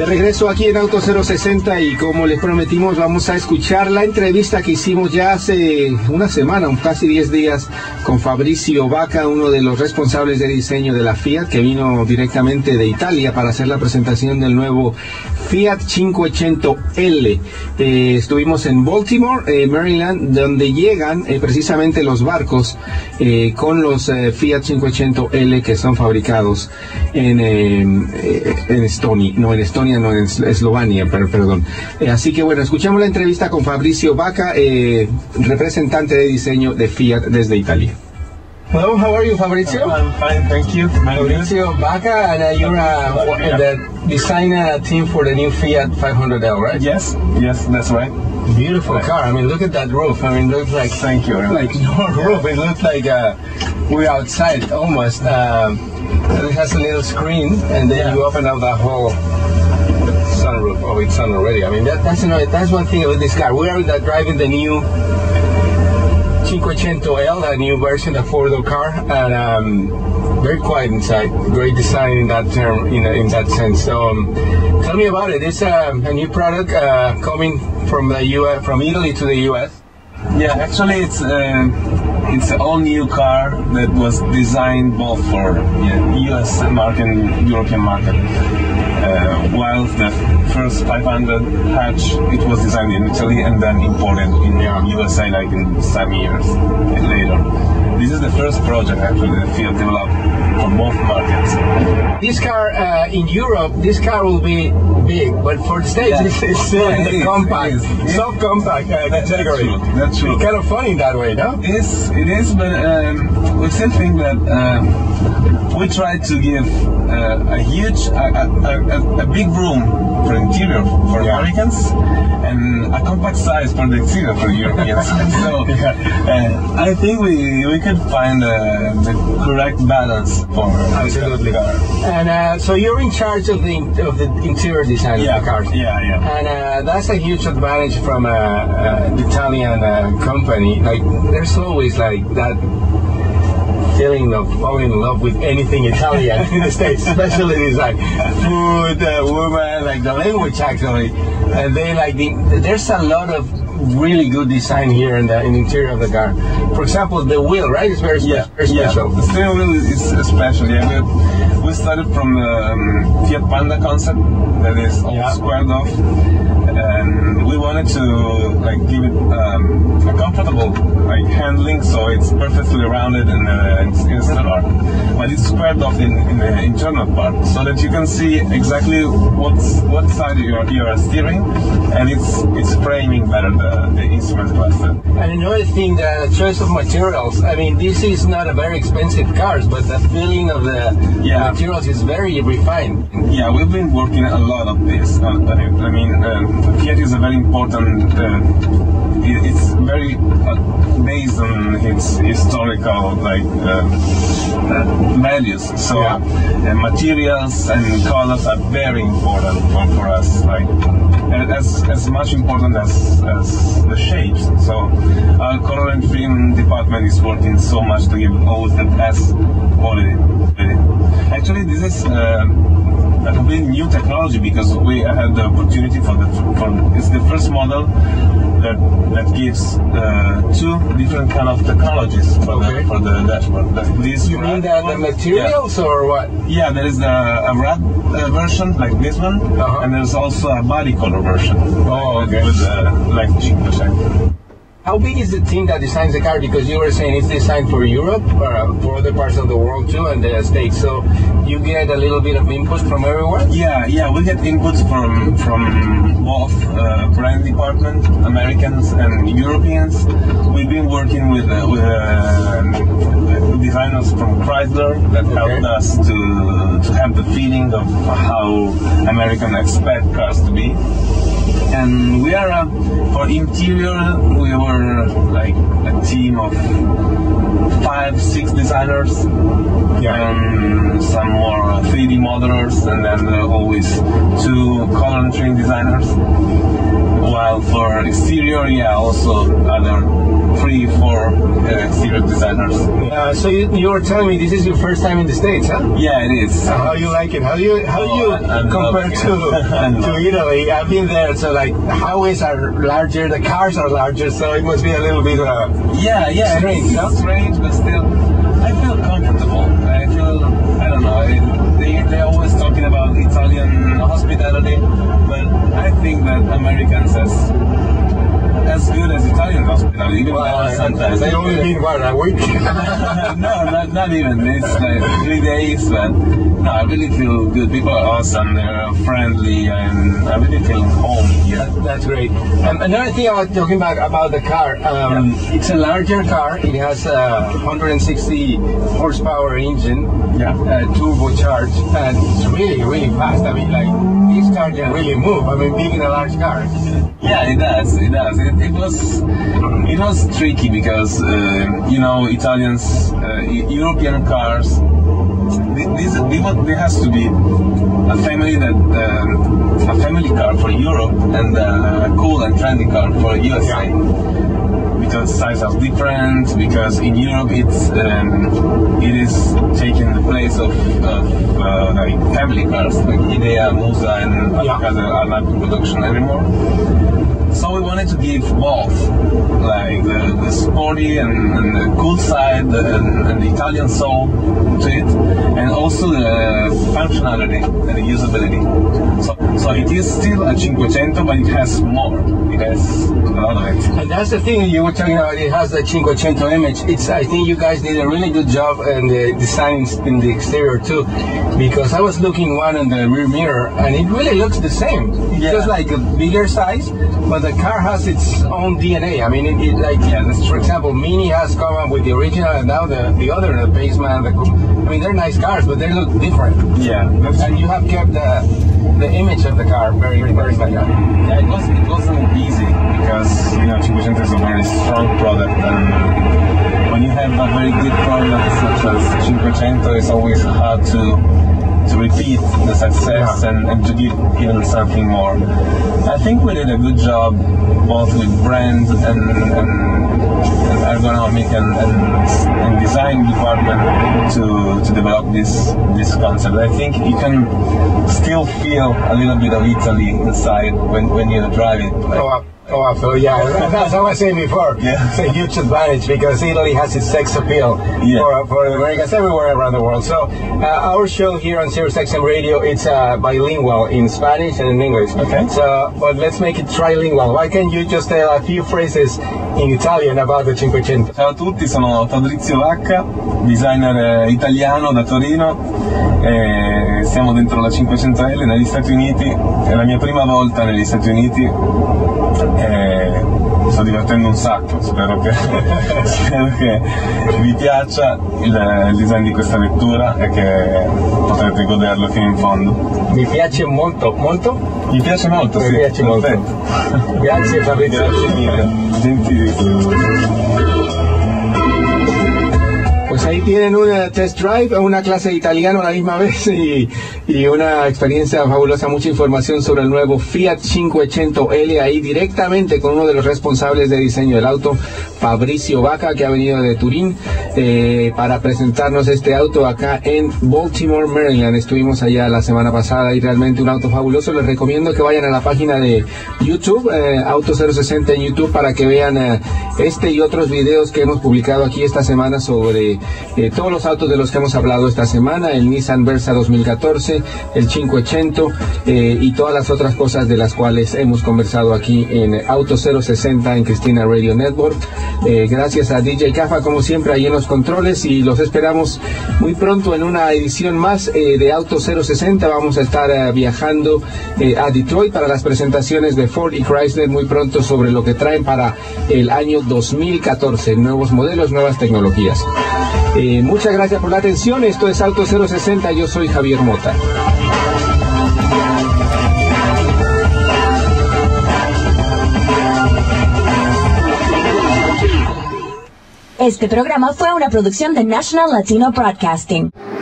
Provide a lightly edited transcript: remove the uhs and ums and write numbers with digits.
De regreso aquí en Auto 060 y como les prometimos vamos a escuchar la entrevista que hicimos ya hace una semana, casi 10 días, con Fabrizio Vaca, uno de los responsables de diseño de la Fiat, que vino directamente de Italia para hacer la presentación del nuevo Fiat 500L. Estuvimos en Baltimore, Maryland, donde llegan precisamente los barcos con los Fiat 500L que son fabricados en Estonia, no, en Eslovenia, perdón. Así que bueno, escuchamos la entrevista con Fabrizio Vaca, representante de diseño de Fiat desde Italia. Hello, how are you, Fabrizio? I'm fine, thank you. Fabrizio Vaca, and you're the design team for the new Fiat 500L, right? Yes, that's right. Beautiful car. I mean, look at that roof. I mean, it looks like thank you. Like your roof. It looks like we're outside almost. It has a little screen, and then you open up that whole sunroof. Oh, it's on already. I mean, that's one thing about this car. We are driving the new 500L, a new version, a four-door car, and very quiet inside. Great design in that term, in that sense. So, tell me about it. It's a new product coming from the U.S., from Italy to the U.S. Yeah, actually, it's an all-new car that was designed both for U.S. market and European market. While the first 500 hatch, it was designed in Italy and then imported in USA like in some years later. This is the first project actually that Fiat developed for both markets. This car in Europe, this car will be big, but for the States it's still in the compact, subcompact category. That's true. It's kind of funny that way, no? It is, but we still think that we try to give a big room for interior for Americans and a compact size for the exterior for Europeans. So I think we can find the correct balance for absolutely. The car. And so you're in charge of the interior design of the cars. Yeah. And that's a huge advantage from an Italian company. Like there's always like that feeling of falling in love with anything Italian in the States, especially design, food, woman, like the language actually, and they there's a lot of really good design here in the interior of the car. For example, the wheel, right? It's very special. The steering wheel is special. Yeah, we started from the Fiat Panda concept that is all squared off, and we wanted to give it a comfortable handling, so it's perfectly rounded and stellar, but it's squared off in the internal part, so that you can see exactly what side you are steering, and it's framing better the instrument cluster. And another thing, the choice of materials. I mean, this is not a very expensive cars, but the feeling of the materials is very refined. Yeah, we've been working a lot of this. I mean, Fiat is a very important. It's very based on its historical values. So materials and colors are very important for us. As much important as the shapes. So our color and film department is working so much to give always the best quality. Actually, this is a completely new technology because we had the opportunity it's the first model that gives two different kind of technologies for the dashboard. You mean the materials or what? Yeah, there is a wrap version like this one, and there's also a body color version. Oh, okay. With like 5%. How big is the team that designs the car? Because you were saying it's designed for Europe, or for other parts of the world too, and the States. So you get a little bit of input from everywhere? Yeah, we get inputs from both brand department, Americans and Europeans. We've been working with designers from Chrysler that helped us to have the feeling of how Americans expect cars to be. And we are for interior. We were like a team of 5-6 designers, and some more 3D modelers, and then always 2 color and trim designers. While for exterior, also other 3, 4 exterior designers. So you were telling me this is your first time in the States, huh? Yeah, it is. How you like it? How do you compare to Italy? I've been there, so like highways are larger, the cars are larger, so it must be a little bit strange, no? Strange, but still I feel comfortable. I don't know, they're always talking about Italian hospitality, but I think that Americans as good as Italian hospitality, even sometimes. They only been a week? No, not even. It's like 3 days, but no, I really feel good. People are awesome, they're friendly, and I really feel home here. That's great. Another thing I was talking about the car, it's a larger car. It has a 160 horsepower engine, turbocharged, and it's really, really fast. I mean, like, this car can really move. I mean, being a large car. Yeah, it does. It was tricky because Italians, European cars. There has to be a family car for Europe and a cool and trendy car for USA. Because sizes are different. Because in Europe it is taking the place of like family cars like Idea, Musa, and other cars that are not in production anymore. So we wanted to give both, like the sporty and the cool side and the Italian soul to it, and also the functionality and the usability. So it is still a 500, but it has more. It has a lot of it. And that's the thing you were talking about. It has the 500 image. I think you guys did a really good job in the design in the exterior too, because I was looking one in the rear mirror, and it really looks the same. It's just like a bigger size, but the car has its own DNA. I mean, for example, Mini has come up with the original, and now the other, the Baseman. I mean, they're nice cars, but they look different. Yeah, and you have kept the image of the car very, very good. Yeah, it wasn't easy because 500 is a very strong product, and when you have a very good product such as 500, it's always hard to repeat the success and to give even something more. I think we did a good job both with brand and ergonomic and design department to develop this concept. I think you can still feel a little bit of Italy inside when you drive it. Oh, absolutely, yeah. That's what I was saying before. Yeah. It's a huge advantage because Italy has its sex appeal for Americans everywhere around the world. So our show here on SiriusXM Radio, it's bilingual in Spanish and in English. Okay. So, but let's make it trilingual. Why can't you just tell a few phrases in Italian about the 500? Ciao a tutti, sono Fabrizio Vacca, designer italiano da Torino. Siamo dentro la 500L negli Stati Uniti, è la mia prima volta negli Stati Uniti. Sto divertendo un sacco, spero che vi piaccia il design di questa vettura e che potrete goderlo fino in fondo. Mi piace molto, molto? Mi piace molto, sì. Mi piace molto. Grazie Fabrizio. Grazie mille, gentilissimo. Pues ahí tienen un test drive, una clase de italiano a la misma vez y una experiencia fabulosa, mucha información sobre el nuevo Fiat 500L ahí directamente con uno de los responsables de diseño del auto, Fabrizio Vacca, que ha venido de Turín para presentarnos este auto acá en Baltimore, Maryland. Estuvimos allá la semana pasada y realmente un auto fabuloso. Les recomiendo que vayan a la página de YouTube, Auto 060 en YouTube, para que vean este y otros videos que hemos publicado aquí esta semana sobre todos los autos de los que hemos hablado esta semana, el Nissan Versa 2014, el 500 y todas las otras cosas de las cuales hemos conversado aquí en Auto 060 en Cristina Radio Network. Gracias a DJ Cafa como siempre ahí en los controles, y los esperamos muy pronto en una edición más de Auto 060. Vamos a estar viajando a Detroit para las presentaciones de Ford y Chrysler muy pronto sobre lo que traen para el año 2014, nuevos modelos, nuevas tecnologías. Muchas gracias por la atención. Esto es Auto 060. Yo soy Javier Mota. Este programa fue una producción de National Latino Broadcasting.